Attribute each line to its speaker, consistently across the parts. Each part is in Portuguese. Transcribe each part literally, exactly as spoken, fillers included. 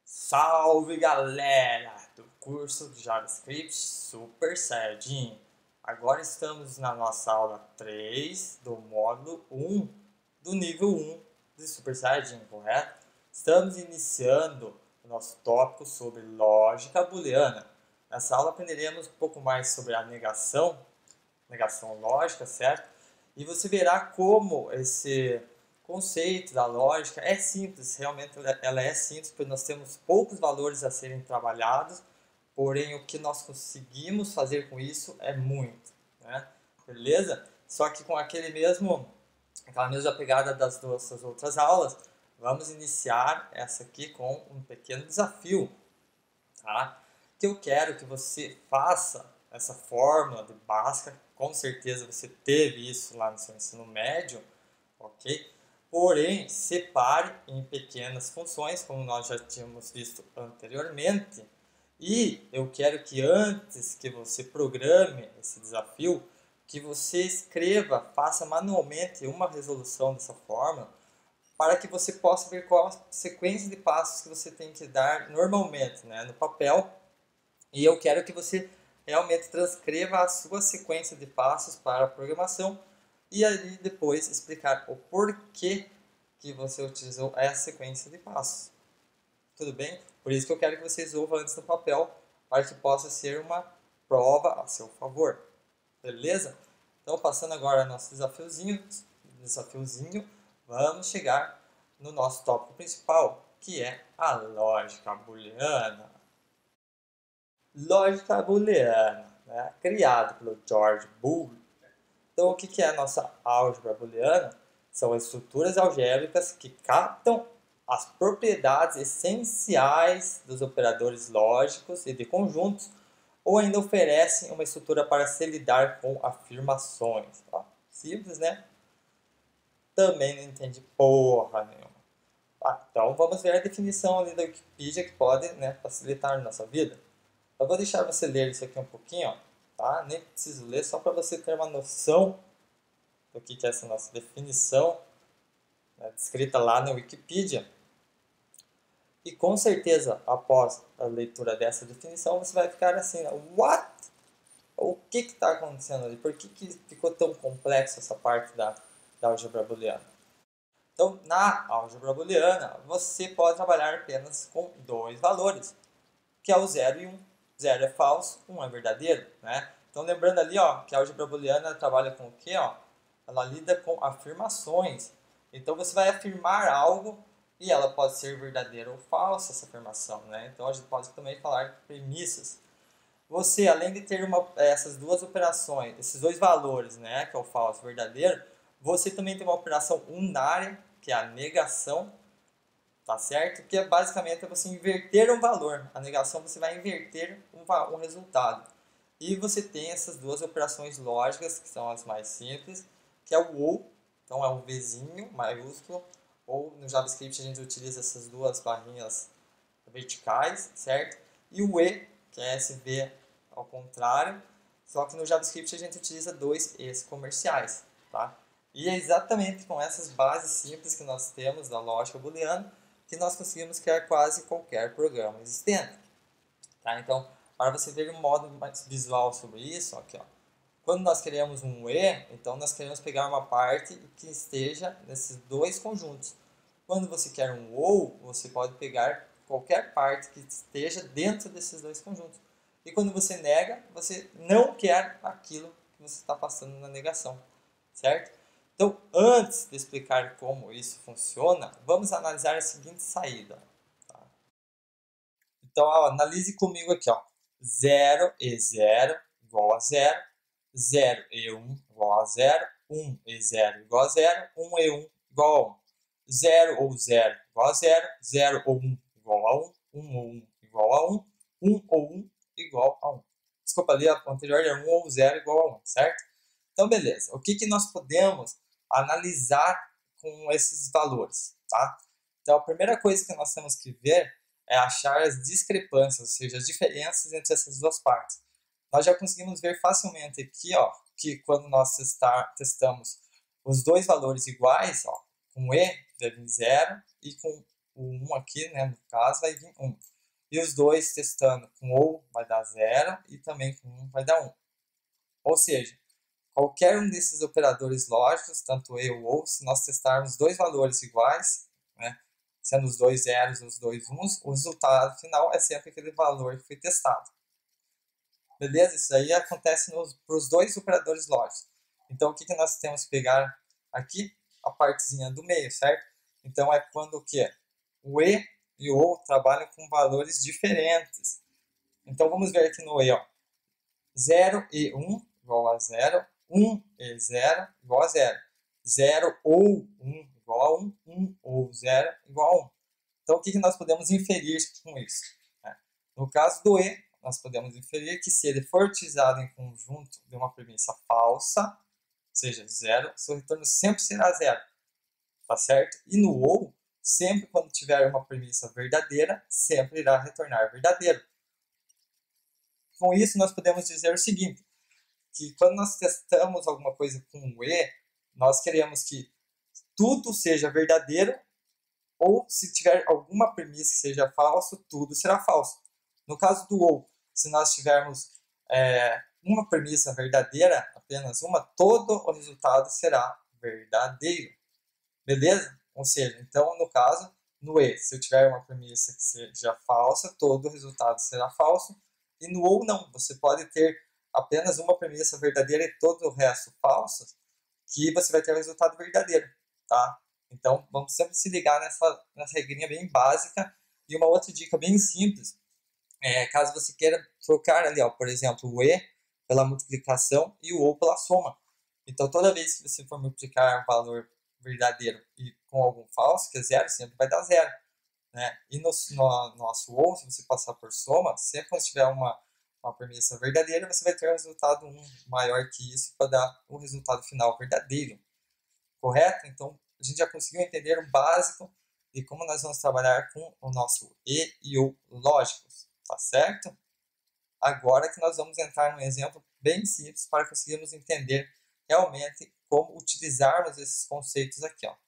Speaker 1: Salve galera do curso de JavaScript Super Saiyajin! Agora estamos na nossa aula três do módulo um do nível um de Super Saiyajin, correto? Estamos iniciando o nosso tópico sobre lógica booleana. Nessa aula aprenderemos um pouco mais sobre a negação, negação lógica, certo? E você verá como esse conceito da lógica é simples, realmente ela é simples, porque nós temos poucos valores a serem trabalhados, porém o que nós conseguimos fazer com isso é muito, né? Beleza? Só que com aquele mesmo, aquela mesma pegada das nossas outras aulas, vamos iniciar essa aqui com um pequeno desafio, tá? Que eu quero que você faça essa fórmula de Bhaskara, com certeza você teve isso lá no seu ensino médio, ok? Porém, separe em pequenas funções, como nós já tínhamos visto anteriormente. E eu quero que antes que você programe esse desafio, que você escreva, faça manualmente uma resolução dessa forma, para que você possa ver qual a sequência de passos que você tem que dar normalmente, né, no papel. E eu quero que você realmente transcreva a sua sequência de passos para a programação e ali depois explicar o porquê que você utilizou essa sequência de passos. Tudo bem? Por isso que eu quero que você resolva antes no papel, para que possa ser uma prova a seu favor. Beleza? Então, passando agora nosso desafiozinho, desafiozinho, vamos chegar no nosso tópico principal, que é a lógica booleana. Lógica booleana, né? Criado pelo George Boole. Então, o que é a nossa álgebra booleana? São estruturas algébricas que captam as propriedades essenciais dos operadores lógicos e de conjuntos, ou ainda oferecem uma estrutura para se lidar com afirmações. Ó, simples, né? Também não entende porra nenhuma. Ah, então, vamos ver a definição ali da Wikipedia que pode, né, facilitar a nossa vida. Eu vou deixar você ler isso aqui um pouquinho, ó, tá? Nem preciso ler, só para você ter uma noção do que é essa nossa definição, né, descrita lá na Wikipedia. E com certeza, após a leitura dessa definição, você vai ficar assim, what? O que está acontecendo ali? Por que, que ficou tão complexo essa parte da, da álgebra booleana? Então, na álgebra booleana, você pode trabalhar apenas com dois valores, que é o zero e um. zero é falso, um é verdadeiro, né? Então, lembrando ali, ó, que a álgebra booleana trabalha com o quê? Ó? Ela lida com afirmações. Então, você vai afirmar algo e ela pode ser verdadeira ou falsa, essa afirmação, né? Então, a gente pode também falar de premissas. Você, além de ter uma, essas duas operações, esses dois valores, né, que é o falso e o verdadeiro, você também tem uma operação unária, que é a negação, tá certo? Que é basicamente você inverter um valor. A negação você vai inverter um, um resultado. E você tem essas duas operações lógicas, que são as mais simples, que é o ou, então é um Vzinho maiúsculo, ou no JavaScript a gente utiliza essas duas barrinhas verticais, certo? E o e, que é esse V ao contrário, só que no JavaScript a gente utiliza dois e's comerciais, tá? E é exatamente com essas bases simples que nós temos da lógica booleana que nós conseguimos criar quase qualquer programa existente, tá? Então, para você ver um modo mais visual sobre isso, aqui, ó. Quando nós queremos um e, então nós queremos pegar uma parte que esteja nesses dois conjuntos. Quando você quer um ou, você pode pegar qualquer parte que esteja dentro desses dois conjuntos. E quando você nega, você não quer aquilo que você está passando na negação, certo? Então, antes de explicar como isso funciona, vamos analisar a seguinte saída. Tá? Então, ó, analise comigo aqui, ó. zero e zero igual a zero, zero e um igual a zero, um e zero igual a zero, um e um igual a um. zero ou zero igual a zero, zero ou um igual a um, um ou um igual a um, um ou um igual a um. Desculpa, ali a anterior era um ou zero igual a um, certo? Então, beleza. O que, que nós podemos analisar com esses valores, tá? Então, a primeira coisa que nós temos que ver é achar as discrepâncias, ou seja, as diferenças entre essas duas partes. Nós já conseguimos ver facilmente aqui, ó, que quando nós testar, testamos os dois valores iguais, ó, com e deve em zero e com o um aqui, né, no caso, vai vir um. E os dois testando com ou vai dar zero e também com um vai dar um. Ou seja, qualquer um desses operadores lógicos, tanto e ou ou, se nós testarmos dois valores iguais, né, sendo os dois zeros e os dois uns, o resultado final é sempre aquele valor que foi testado. Beleza? Isso aí acontece para os dois operadores lógicos. Então, o que, que nós temos que pegar aqui? A partezinha do meio, certo? Então, é quando o quê? O e e o ou trabalham com valores diferentes. Então, vamos ver aqui no e, ó. zero e um igual a zero, um e zero igual a zero, zero ou um igual a um, um ou zero igual a um. Então, o que, que nós podemos inferir com isso? No caso do e, nós podemos inferir que se ele for utilizado em conjunto de uma premissa falsa, ou seja, zero, seu retorno sempre será zero, tá certo? E no ou, sempre quando tiver uma premissa verdadeira, sempre irá retornar verdadeiro. Com isso, nós podemos dizer o seguinte, que quando nós testamos alguma coisa com o e, nós queremos que tudo seja verdadeiro, ou se tiver alguma premissa que seja falso, tudo será falso. No caso do ou, se nós tivermos é, uma premissa verdadeira, apenas uma, todo o resultado será verdadeiro. Beleza? Ou seja, então, no caso, no e, se eu tiver uma premissa que seja falsa, todo o resultado será falso. E no ou não, você pode ter apenas uma premissa verdadeira e todo o resto falso, que você vai ter o resultado verdadeiro, tá? Então, vamos sempre se ligar nessa, nessa regrinha bem básica. E uma outra dica bem simples, é, caso você queira trocar ali, ó, por exemplo, o e pela multiplicação e o ou pela soma. Então, toda vez que você for multiplicar um valor verdadeiro e com algum falso, que é zero, sempre vai dar zero. Né? E no, no nosso ou, se você passar por soma, sempre quando tiver uma, uma premissa verdadeira, você vai ter um resultado um maior que isso para dar um resultado final verdadeiro. Correto? Então, a gente já conseguiu entender o básico de como nós vamos trabalhar com o nosso e e o lógicos, tá certo? Agora que nós vamos entrar num exemplo bem simples para conseguirmos entender realmente como utilizarmos esses conceitos aqui, ó.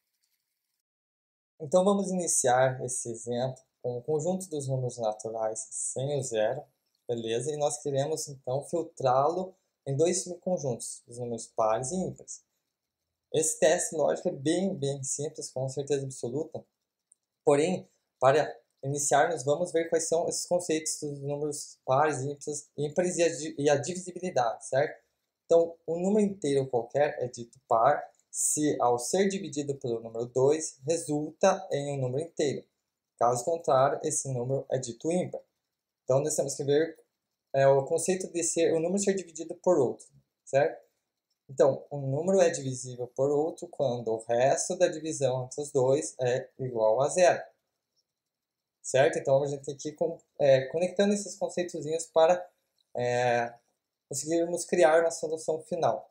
Speaker 1: Então, vamos iniciar esse exemplo com o conjunto dos números naturais sem o zero, beleza? E nós queremos, então, filtrá-lo em dois subconjuntos, os números pares e ímpares. Esse teste lógico é bem, bem simples, com certeza absoluta. Porém, para iniciarmos, vamos ver quais são esses conceitos dos números pares, ímpares, ímpares e, a, e a divisibilidade, certo? Então, um número inteiro qualquer é dito par se, ao ser dividido pelo número dois, resulta em um número inteiro. Caso contrário, esse número é dito ímpar. Então, nós temos que ver é, o conceito de ser o número ser dividido por outro, certo? Então, um número é divisível por outro quando o resto da divisão entre os dois é igual a zero. Certo? Então, a gente tem que ir com, é, conectando esses conceitozinhos para é, conseguirmos criar uma solução final.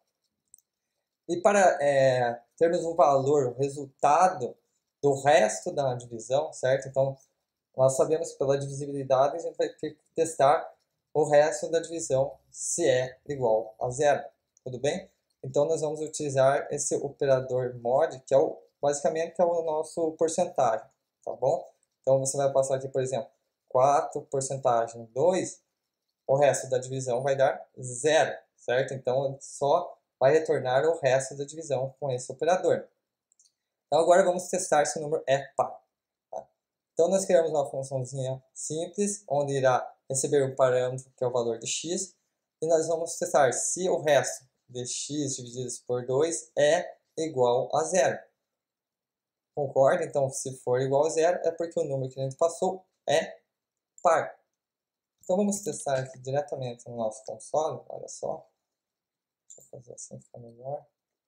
Speaker 1: E para é, termos um valor, o resultado do resto da divisão, certo? Então, nós sabemos que pela divisibilidade a gente vai ter que testar o resto da divisão se é igual a zero. Tudo bem? Então, nós vamos utilizar esse operador mod, que é o, basicamente é o nosso porcentagem, tá bom? Então, você vai passar aqui, por exemplo, quatro porcentagem dois, o resto da divisão vai dar zero, certo? Então, só vai retornar o resto da divisão com esse operador. Então, agora vamos testar se o número é par. Tá? Então, nós criamos uma funçãozinha simples, onde irá receber um parâmetro, que é o valor de x, e nós vamos testar se o resto de x dividido por dois é igual a zero. Concorda? Então, se for igual a zero, é porque o número que a gente passou é par. Então, vamos testar aqui diretamente no nosso console. Olha só. Deixa eu fazer assim, ficar melhor.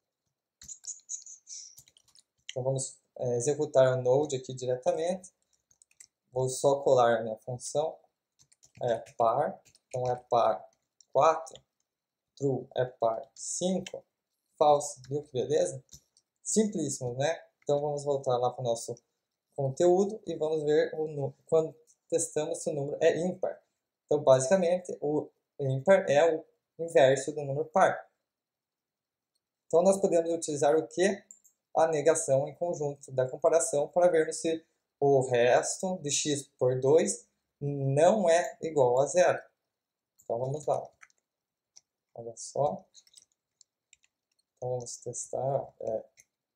Speaker 1: Então, vamos é, executar o node aqui diretamente. Vou só colar a minha função. É par. Então, é par quatro. True é par cinco. False. Viu que beleza? Simplíssimo, né? Então, vamos voltar lá para o nosso conteúdo e vamos ver o, quando testamos se o número é ímpar. Então, basicamente, o ímpar é o inverso do número par. Então, nós podemos utilizar o que? A negação em conjunto da comparação para vermos se o resto de x por dois não é igual a zero. Então vamos lá. Olha só. Então vamos testar. É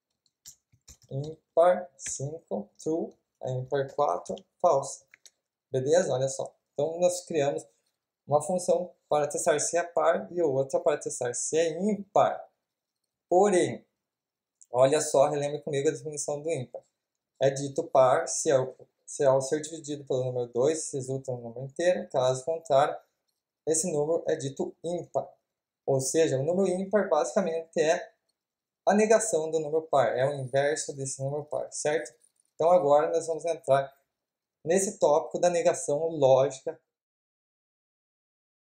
Speaker 1: ímpar cinco, true. É ímpar quatro, false. Beleza? Olha só. Então nós criamos uma função para testar se é par e outra para testar se é ímpar. Porém, olha só, relembre comigo a definição do ímpar. É dito par se, é, se ao ser dividido pelo número dois resulta um número inteiro, caso contrário, esse número é dito ímpar. Ou seja, o número ímpar basicamente é a negação do número par, é o inverso desse número par, certo? Então agora nós vamos entrar nesse tópico da negação lógica